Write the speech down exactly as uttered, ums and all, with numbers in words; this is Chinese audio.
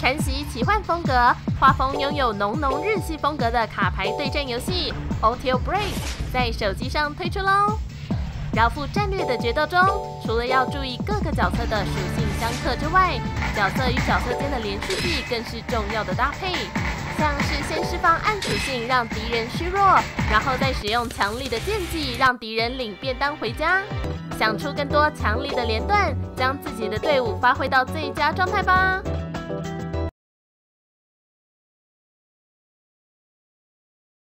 承袭奇幻风格，画风拥有浓浓日系风格的卡牌对战游戏《Auto Break》在手机上推出喽。饶富战略的决斗中，除了要注意各个角色的属性相克之外，角色与角色间的连续技更是重要的搭配。像是先释放暗属性让敌人虚弱，然后再使用强力的剑技让敌人领便当回家。想出更多强力的连段，将自己的队伍发挥到最佳状态吧！